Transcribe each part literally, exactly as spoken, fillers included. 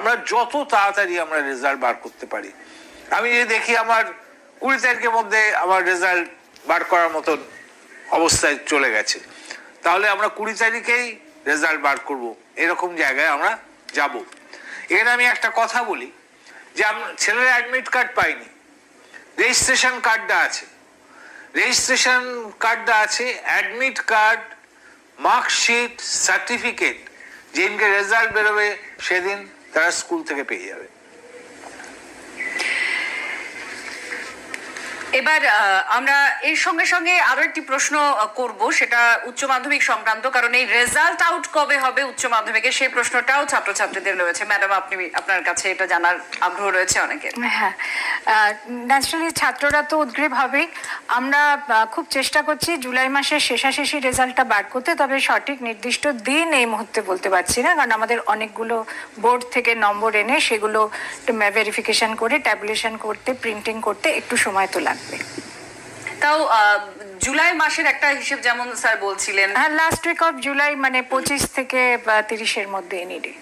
আমরা যত তাড়াতাড়ি আমরা রেজাল্ট বার করতে পারি। আমি যে দেখি আমার কুড়ি তারিখের মধ্যে আমার রেজাল্ট বার করার মতন অবস্থায় চলে গেছে, তাহলে আমরা কুড়ি তারিখেই রেজাল্ট বার করব, এরকম জায়গায় আমরা যাব। এখানে আমি একটা কথা বলি যে ছেলেরা অ্যাডমিট কার্ড পাইনি, রেজিস্ট্রেশন কার্ডটা আছে, রেজিস্ট্রেশন কার্ডটা আছে, অ্যাডমিট কার্ড, মার্কশিট, সার্টিফিকেট যেদিনকে রেজাল্ট বেরোবে সেদিন তারা স্কুল থেকে পেয়ে যাবে। এবার আমরা এর সঙ্গে সঙ্গে আরো একটি প্রশ্ন করব, সেটা উচ্চ মাধ্যমিক সংক্রান্ত, কারণ এই রেজাল্ট আউট কবে হবে উচ্চ মাধ্যমিকে সেই প্রশ্নটাও ছাত্রছাত্রীদের রয়েছে। ম্যাডাম, আপনি আপনার কাছে এটা জানার আগ্রহ রয়েছে অনেকের। হ্যাঁ, ন্যাচারালি ছাত্ররা তো উদ্গ্রীব হবেই। আমরা খুব চেষ্টা করছি জুলাই মাসের শেষাশেষি রেজাল্টটা বার করতে, তবে সঠিক নির্দিষ্ট দিন এই মুহূর্তে বলতে পারছি না, কারণ আমাদের অনেকগুলো বোর্ড থেকে নম্বর এনে সেগুলো ভেরিফিকেশন করে ট্যাবুলেশন করতে, প্রিন্টিং করতে একটু সময় তো লাগবে। তাও জুলাই মাসের একটা হিসেব যেমন স্যার বলছিলেন, হ্যাঁ, লাস্ট উইক অফ জুলাই, মানে পঁচিশ থেকে তিরিশের মধ্যে এনি ডে।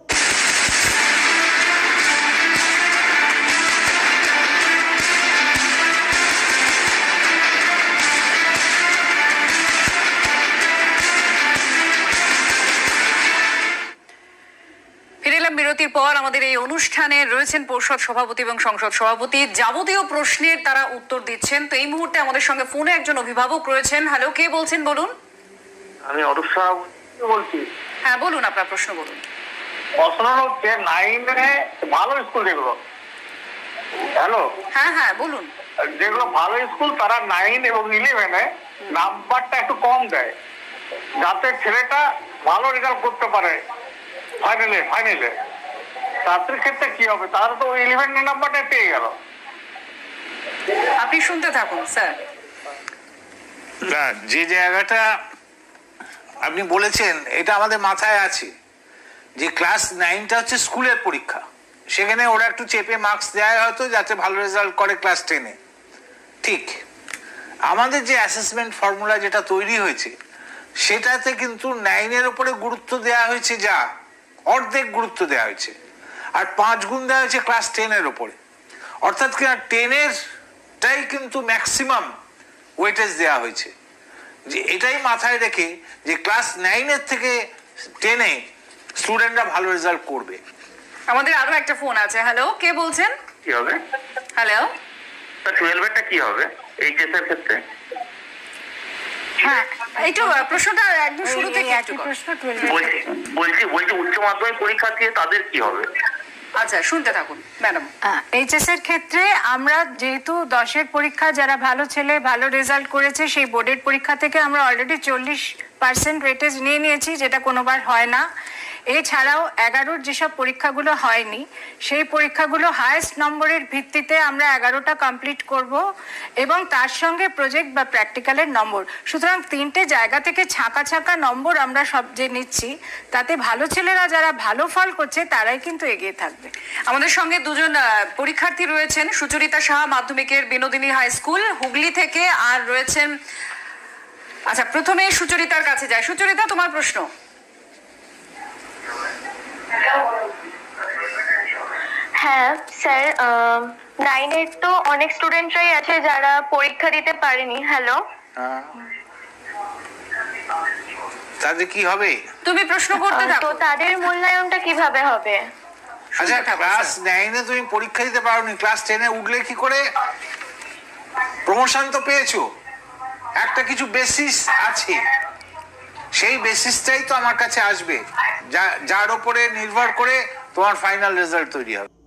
বিরতির পর আমাদের এই অনুষ্ঠানে রয়েছেন পরিষদ সভাপতি এবং সংসদ সভাপতি। যাবতীয় প্রশ্নের তারা উত্তর দিচ্ছেন। তো এই মুহূর্তে আমাদের সঙ্গে ফোনে একজন অভিভাবক রয়েছেন। হ্যালো, কে বলছেন বলুন? আমি অরূপ বলছি। হ্যাঁ বলুন, আপনার প্রশ্ন বলুন। প্রশ্ন হচ্ছে নাইনে ভালো স্কুল যেগুলো, হ্যালো হ্যাঁ হ্যাঁ বলুন, যেগুলো ভালো স্কুল তারা নাইন এবং ইলেভেনে নাম্বারটা একটু কম দেয়, যাতে ছেলেটা ভালো রেজাল্ট করতে পারে ফাইনালে ফাইনালে ছাত্রের ক্ষেত্রে কি হবে? তারা তো ইলেভেন নাম্বারটা পেয়ে গেল। আপনি শুনতে থাকুন স্যার। না, যে জায়গাটা আপনি বলেছেন এটা আমাদের মাথায় আছে যে ক্লাস নাইনটা হচ্ছে স্কুলের পরীক্ষা, সেখানে ওরা একটু চেপে মার্কস দেয় হয়তো যাতে ভালো রেজাল্ট করে ক্লাস টেনে। ঠিক, আমাদের যে অ্যাসেসমেন্ট ফর্মুলা যেটা তৈরি হয়েছে সেটাতে কিন্তু নাইনের উপরে গুরুত্ব দেওয়া হয়েছে, যা অর্ধেক গুরুত্ব দেওয়া হয়েছে, আর পাঁচ গুণ দেওয়া হয়েছে ক্লাস টেনের ওপরে। অর্থাৎ কিনা টেনেরটাই কিন্তু ম্যাক্সিমাম ওয়েটেজ দেওয়া হয়েছে, যে এটাই মাথায় রেখে যে ক্লাস নাইনের থেকে টেনে স্টুডেন্টরা ভালো রেজাল্ট করবে। আমাদের আরো একটা ফোন আছে। হ্যালো, কে বলছেন? কি হবে? হ্যালো, টুয়েলভেরটা কি হবে এইচএস এর ক্ষেত্রে? হ্যাঁ, একটু প্রশ্নটা একদম শুরু থেকে একটু প্রশ্ন বলছি বলছি বলছি উচ্চ মাধ্যমিক পরীক্ষা দিয়ে তাদের কি হবে? আচ্ছা, শুনতে থাকুন ম্যাডাম। এইচএস এর ক্ষেত্রে আমরা যেহেতু দশের পরীক্ষা যারা ভালো ছেলে ভালো রেজাল্ট করেছে সেই বোর্ডের পরীক্ষা থেকে আমরা অলরেডি চল্লিশ পার্সেন্ট ওয়েটেজ নিয়ে নিয়েছি, যেটা কোনোবার হয় না। এছাড়াও এগারোর যেসব পরীক্ষাগুলো হয়নি সেই পরীক্ষাগুলো হায়েস্ট নম্বরের ভিত্তিতে আমরা এগারোটা কমপ্লিট করব, এবং তার সঙ্গে প্রজেক্ট বা প্র্যাকটিক্যালের নম্বর। সুতরাং তিনটে জায়গা থেকে ছাঁকা ছাঁকা নম্বর আমরা সব যে নিচ্ছি, তাতে ভালো ছেলেরা যারা ভালো ফল করছে তারাই কিন্তু এগিয়ে থাকবে। আমাদের সঙ্গে দুজন পরীক্ষার্থী রয়েছেন, সুচরিতা সাহা মাধ্যমিকের বিনোদিনী হাই স্কুল হুগলি থেকে, আর রয়েছেন, আচ্ছা প্রথমে সুচরিতার কাছে যায়। সুচরিতা, তোমার প্রশ্ন। হ্যাঁ স্যার, নাইনের তো অনেক স্টুডেন্টরাই আছে যারা পরীক্ষা দিতে পারেনি। হ্যালো, তাদের কি হবে? তুমি প্রশ্ন করতে থাকো। তো তাদের মূল্যায়নটা কিভাবে হবে? আচ্ছা, ক্লাস নাইনে তুমি পরীক্ষা দিতে পারোনি, ক্লাস টেনে উঠলে কি করে? প্রমোশন তো পেয়েছো, একটা কিছু বেসিস আছে, সেই বেসিসটাই তো আমার কাছে আসবে, যার উপরে নির্ভর করে তোমার ফাইনাল রেজাল্ট তৈরি হবে।